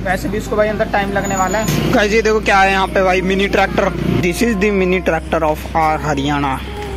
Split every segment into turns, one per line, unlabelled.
वैसे भी इसको भाई अंदर टाइम लगने वाला है। गाइस ये देखो क्या है यहाँ पे भाई, mini tractor. This is the mini tractor of our Haryana.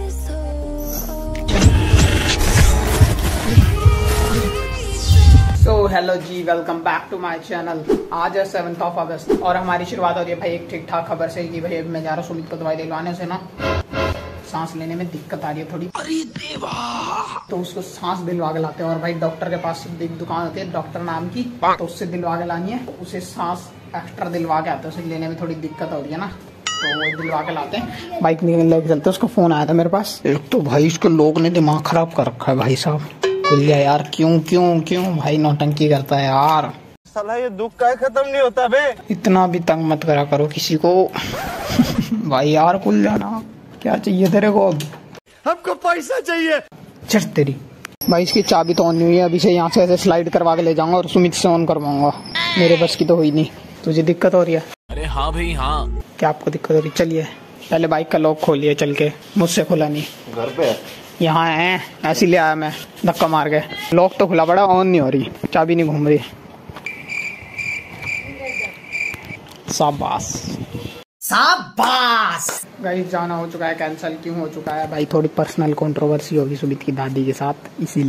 So hello ji, welcome back to my channel. आज है 7 अगस्त और हमारी शुरुआत हो रही है भाई एक ठीक ठाक खबर से कि भाई अभी मैं जा रहा हूँ सुमित को दवाई दिलवाने से ना सांस लेने में दिक्कत आ रही है थोड़ी। अरे देवा, तो उसको सांस दिलवा के लाते हैं। और भाई डॉक्टर के पास एक दुकान होती है डॉक्टर नाम की, तो उससे दिलवा के लानी है। उसे सांस एक्स्ट्रा दिलवा के आते हैं, उसे लेने में थोड़ी दिक्कत हो रही है ना, तो वो दिलवा के लाते हैं। बाइक लेके चलते हैं। उसका फोन आया था मेरे पास। एक तो भाई इसको लोग ने दिमाग खराब कर रखा है भाई साहब। खुल गया यार, क्यों क्यों क्यों भाई नौटंकी करता है यार।
साला ये दुख का खत्म नहीं होता बे।
इतना भी तंग मत करा करो किसी को। भाई यार खुल जाना, क्या चाहिए तेरे को?
हमको पैसा चाहिए।
चल तेरी भाई, इसकी चाबी तो ऑन नहीं हुई है। अभी से यहाँ से ऐसे स्लाइड करवा के ले जाऊंगा और सुमित से ऑन करवाऊंगा। मेरे बस की तो हुई नहीं। तुझे दिक्कत हो रही है?
अरे हाँ भाई हाँ।
क्या आपको दिक्कत हो रही? चलिए पहले बाइक का लॉक खोलिए चल के, मुझसे खुला नहीं।
घर पे
यहाँ है, ऐसे ले आया मैं धक्का मार के। लॉक तो खुला पड़ा, ऑन नहीं हो रही, चाबी नहीं घूम रही। शाबाश शाबाश। गाइस जाना हो चुका है कैंसिल। क्यों हो चुका है भाई? थोड़ी पर्सनल कंट्रोवर्सी होगी सुमित की दादी के साथ,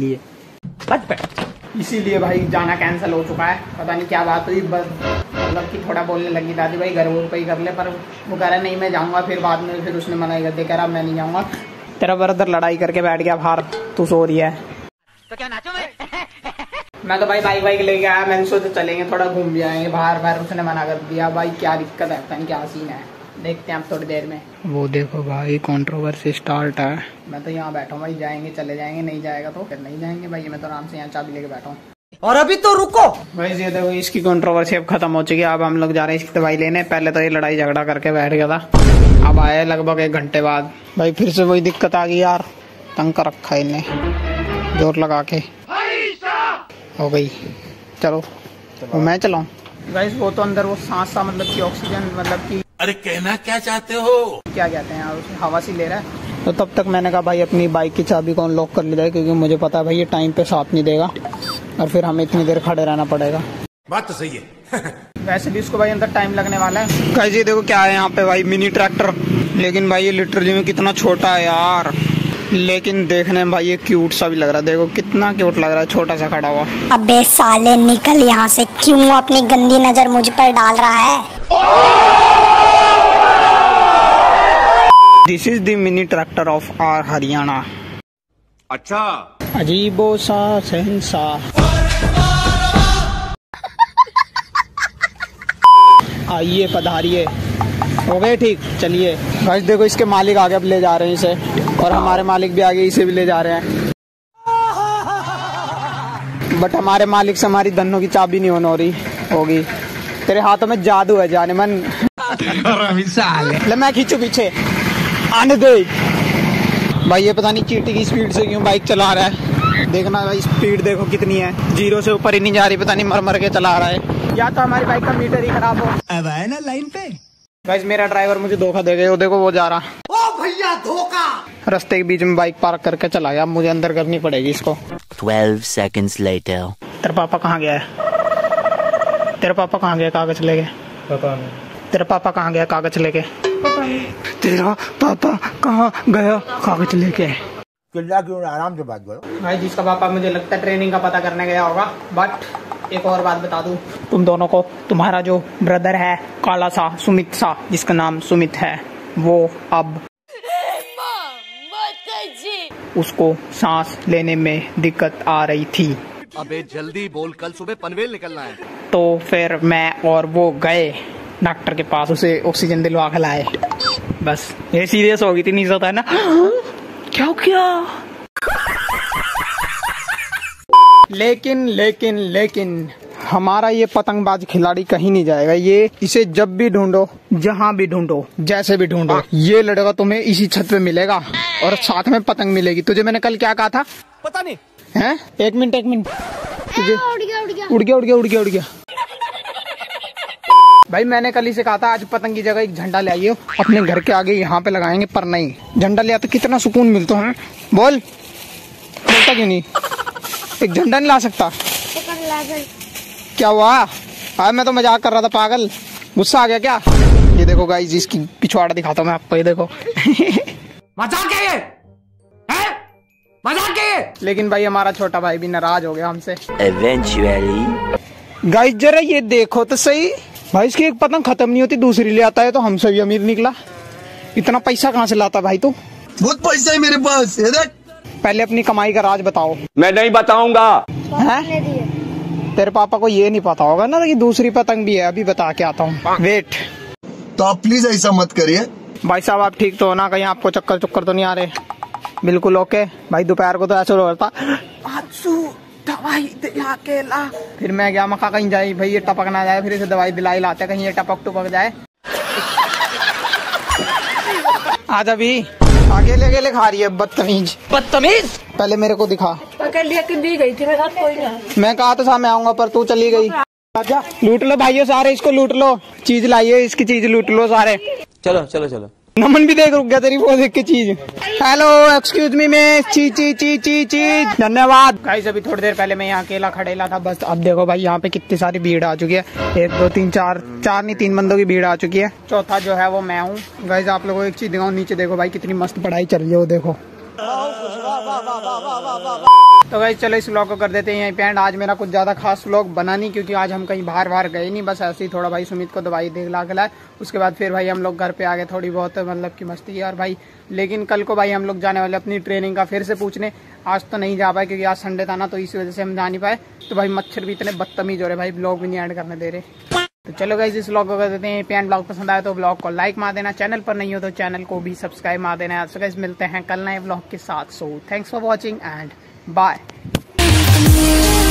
इसीलिए भाई जाना कैंसिल हो चुका है। पता नहीं क्या बात हुई, बस मतलब कि थोड़ा बोलने लगी दादी भाई घर पे ही कर ले, पर वो कह रहा नहीं मैं जाऊंगा। फिर बाद में फिर उसने मना कर दिया, कह रहा मैं नहीं जाऊंगा। तेरा ब्रदर लड़ाई करके बैठ गया बाहर, तू सो रही है तो क्या नाचो मैं तो भाई बाइक लेके आया। मैंने सोचा चलेंगे थोड़ा घूम भी आएंगे बाहर। उसने मना कर दिया। भाई क्या दिक्कत है, पता नहीं क्या सीन है, देखते हैं आप थोड़ी देर में। वो देखो भाई कंट्रोवर्सी स्टार्ट है। मैं तो यहाँ बैठा हूँ भाई, जाएंगे चले जाएंगे, नहीं जाएगा तो फिर नहीं जाएंगे भाई। मैं तो आराम से यहाँ चाबी लेके बैठा हूँ।
और अभी तो रुको
भाई, ये देखो इसकी कंट्रोवर्सी अब खत्म हो चुकी है। अब हम लोग जा रहे हैं इसकी दवाई लेने। पहले तो ये लड़ाई झगड़ा करके बैठ गया था, अब आए लगभग 1 घंटे बाद। भाई फिर से वही दिक्कत आ गई यार, तंग कर रखा है इन्हें जोर लगा के। हो गई, चलो वो मैं चलाऊं। गाइस वो तो अंदर वो सांस सा मतलब की ऑक्सीजन मतलब की,
अरे कहना क्या चाहते हो?
क्या कहते हैं यार, उसे हवा सी ले रहा है। तो तब तक मैंने कहा भाई अपनी बाइक की चाबी को अनलॉक कर लिया जाए, क्योंकि मुझे पता है भाई ये टाइम पे साथ नहीं देगा और फिर हमें इतनी देर खड़े रहना पड़ेगा।
बात तो सही है।
वैसे भी इसको भाई अंदर टाइम लगने वाला है। गाइस ये देखो क्या है यहाँ पे भाई, मिनी ट्रैक्टर। लेकिन भाई ये लिटरली में कितना छोटा है यार, लेकिन देखने में भाई ये क्यूट सा भी लग रहा है। देखो कितना क्यूट लग रहा है छोटा सा खड़ा हुआ।
अबे साले निकल यहाँ से, क्यों अपनी गंदी नजर मुझ पर डाल रहा है?
This is the mini tractor of our Haryana.
अच्छा,
अजीबो सा सहनसा। आइए पधारिए। हो गए ठीक, चलिए। गाइस देखो इसके मालिक आगे अब ले जा रहे हैं इसे, और हमारे मालिक भी आगे इसे भी ले जा रहे हैं। बट हमारे मालिक से हमारी धनों की चाबी नहीं होने हो रही होगी। तेरे हाथों में जादू है जाने मन। ले मैं खींचू पीछे, आने दे। भाई ये पता नहीं चींटी की स्पीड से क्यों बाइक चला रहा है। देखना भाई स्पीड देखो कितनी है, 0 से ऊपर ही नहीं जा रही। पता नहीं मर मर के चला रहा है, या तो हमारी बाइक का मीटर ही खराब हो।
अब आए ना लाइन पे।
गाइस मेरा ड्राइवर मुझे धोखा दे गया। वो देखो वो जा रहा।
ओ भैया धोखा।
रास्ते के बीच में बाइक पार्क करके चला गया। अब मुझे अंदर करनी पड़ेगी इसको।
12 seconds later.
तेरा पापा कहाँ गया है? तेरा पापा कहाँ गया कागज लेके?
पता नहीं।
तेरा पापा कहाँ गया कागज लेके? तेरा पापा कहाँ गया कागज लेके?
क्यों आराम से बात करो
भाई जिसका पापा मुझे लगता है ट्रेनिंग का पता करने गया होगा। बट एक और बात बता दूं तुम दोनों को, तुम्हारा जो ब्रदर है काला सा सुमित सा, जिसका नाम सुमित है, वो अब उसको सांस लेने में दिक्कत आ रही थी।
अबे जल्दी बोल, कल सुबह पनवेल निकलना है।
तो फिर मैं और वो गए डॉक्टर के पास, उसे ऑक्सीजन दिलवा के लाए। बस ये सीरियस हो गई थी, नहीं सोता है ना। क्या क्या लेकिन हमारा ये पतंगबाज खिलाड़ी कहीं नहीं जाएगा। ये इसे जब भी ढूंढो, जहाँ भी ढूंढो, जैसे भी ढूंढो, ये लड़का तुम्हें इसी छत पे मिलेगा और साथ में पतंग मिलेगी। तुझे मैंने कल क्या कहा था
पता नहीं
है? एक मिनट तुझे उड़ गया। भाई मैंने कल ही से कहा था आज पतंग की जगह एक झंडा ले आइए, अपने घर के आगे यहाँ पे लगाएंगे। पर नहीं, झंडा ले आते कितना सुकून मिलता है। बोलता क्यों नहीं? एक झंडा नहीं ला सकता? क्या हुआ? अब मैं तो मजाक कर रहा था पागल, गुस्सा आ गया क्या? ये देखो गाइस, इसकी पिछवाड़ा दिखाता हूँ मैं आपको, ये देखो।
मजाक है ये? मजाक है ये?
लेकिन भाई हमारा छोटा भाई भी नाराज हो गया हमसे।
Eventually.
गाइस जरा ये देखो तो सही भाई, इसकी एक पतंग खत्म नहीं होती, दूसरी ले आता है तो हमसे भी अमीर निकला। इतना पैसा कहाँ से लाता भाई तू?
बहुत पैसा है मेरे पास।
पहले अपनी कमाई का राज बताओ।
मैं नहीं बताऊंगा।
हैं? तेरे पापा को ये नहीं पता होगा ना कि दूसरी पतंग भी है, अभी बता के आता हूँ, वेट।
तो आप प्लीज ऐसा मत करिए।
भाई साहब आप ठीक तो हो ना? कहीं आपको चक्कर चुक्कर तो नहीं आ रहे? बिल्कुल ओके भाई। दोपहर को तो ऐसा हो रहा था, दवाई दिला के ला। फिर मैं गया मखा कहीं जाए भाई, ये टपक ना जाए, फिर इसे दवाई दिलाई लाते, कहीं ये टपक टुपक जाए। आज अभी अकेले अकेले खा रही है, बदतमीज। पहले मेरे को दिखा।
दी गई थी मेरे साथ, कोई नहीं।
मैं कहा तो मैं आऊंगा पर तू चली गई। लूट लो भाइयों सारे, इसको लूट लो, चीज लाइए, इसकी चीज लूट लो सारे।
चलो चलो चलो।
नमन भी देख रुक गया तेरी वो देख के चीज। हेलो एक्सक्यूज मी में ची धन्यवाद। गाइस अभी थोड़ी देर पहले मैं यहाँ अकेला खड़ेला था बस। अब देखो भाई यहाँ पे कितनी सारी भीड़ आ चुकी है, 1 2 3 4 नहीं 3 बंदों की भीड़ आ चुकी है। चौथा जो है वो मैं हूँ। गाइस आप लोगों को एक चीज दिखाऊं, नीचे देखो भाई कितनी मस्त पढ़ाई चल रही है, वो देखो। तो गाइस चलो इस व्लॉग को कर देते हैं यहीं पे एंड। आज मेरा कुछ ज्यादा खास व्लॉग बना नहीं, क्योंकि आज हम कहीं बाहर गए नहीं, बस ऐसे ही थोड़ा भाई सुमित को दवाई दिला के लाए। उसके बाद फिर भाई हम लोग घर पे आ गए, थोड़ी बहुत मतलब की मस्ती और भाई। लेकिन कल को भाई हम लोग जाने वाले अपनी ट्रेनिंग का फिर से पूछने। आज तो नहीं जा पाए क्योंकि आज संडे था ना, तो इसी वजह से हम जा नहीं पाए। तो भाई मच्छर भी इतने बदतमीज हो रहे भाई, ब्लॉग भी नहीं ऐड करने दे रहे। तो चलो गाइस इस व्लॉग को कर देते हैं एंड। ब्लॉग पसंद आया तो ब्लॉग को लाइक मार देना, चैनल पर नहीं हो तो चैनल को भी सब्सक्राइब मार देना। सो गाइस मिलते हैं कल नए व्लॉग के साथ। So thanks for watching and bye.